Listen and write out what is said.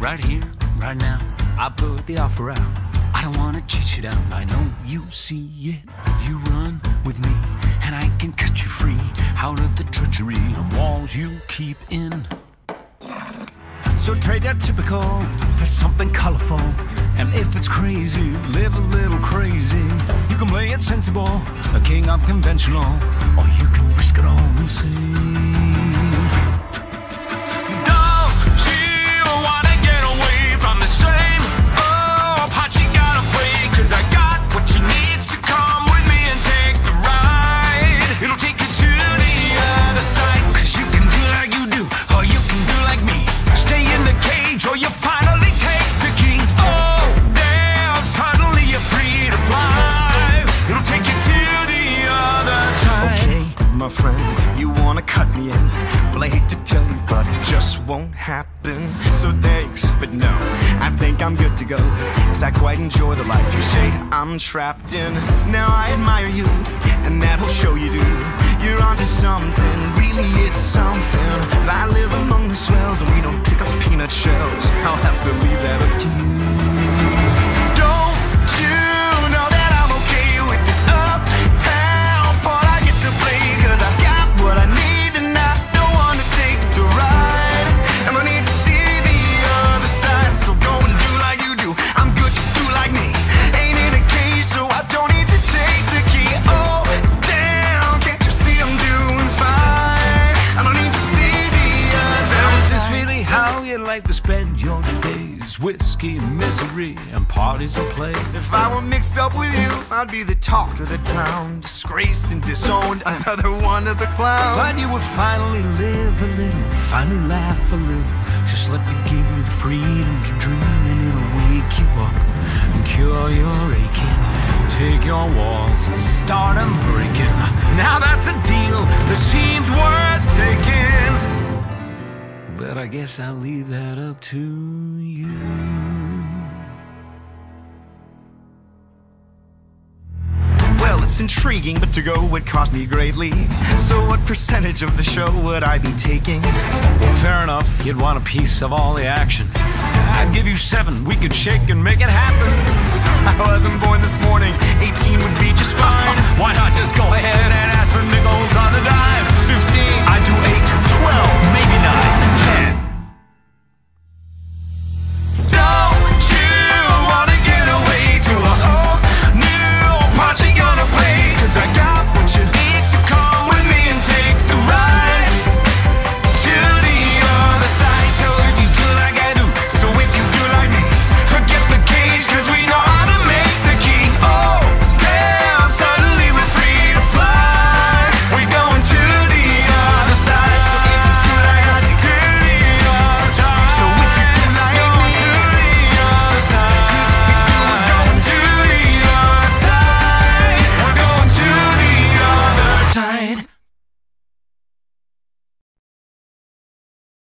Right here, right now, I put the offer out. I don't wanna chase you down, I know you see it. You run with me, and I can cut you free out of the treachery and walls you keep in. So trade that typical for something colorful. And if it's crazy, live a little crazy. You can play it sensible, a king of conventional, or you can risk it all and see. My friend, you wanna cut me in, well I hate to tell you, but it just won't happen. So thanks, but no, I think I'm good to go, cause I quite enjoy the life you say I'm trapped in. Now I admire you, and that'll show you do. You're onto something, really it's something. I live among the swells, and we don't pick up peanut shells. I'll have to leave that up to you. Like to spend your days, whiskey, misery, and parties of play. If I were mixed up with you, I'd be the talk of the town, disgraced and disowned, another one of the clowns. But you would finally live a little, finally laugh a little. Just let me give you the freedom to dream, and it'll wake you up and cure your aching. Take your walls and start them breaking. Now that's a deal that seems worth taking. But I guess I'll leave that up to you. Well, it's intriguing, but to go would cost me greatly. So what percentage of the show would I be taking? Well, fair enough, you'd want a piece of all the action. I'd give you 7, we could shake and make it happen. I wasn't born this morning, 18 would be just fine.